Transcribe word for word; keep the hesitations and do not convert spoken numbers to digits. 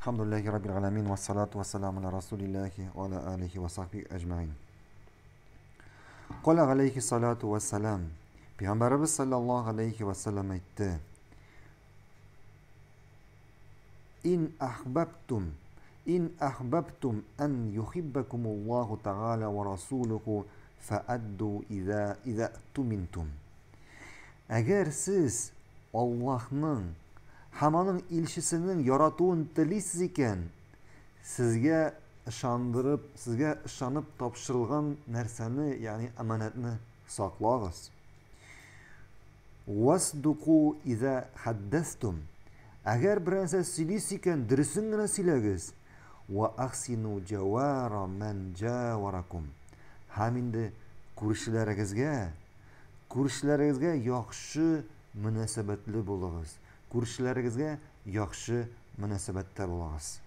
الحمد لله رب العالمين والصلاة والسلام على رسول الله وعلى آله وصحبه أجمعين. قال عليه الصلاة والسلام Peygamberimiz sallallahu aleyhi ve sellem etti. İn ahbabtum İn ahbabtum en yuhibbekumullahu ta'ala ve rasuluhu feaddu iza iza tumintum. Eğer siz Allah'ın Hamanın ilşisinin yaratığını telisiz iken sizge ışandırıp, sizge ışanıp tapşırılgan nerseni yani emanetini saklağız. Vasduku iza haddestum. Eğer birense silis iken dirisingine silegiz. Ve ahsinu cevara men javarakum. Haminde kurşilaringizge, kurşilaringizge yaxşı münasebetli bo'lasiz. Ko'rishlaringizga yaxshi munosabatda bo'lasiz.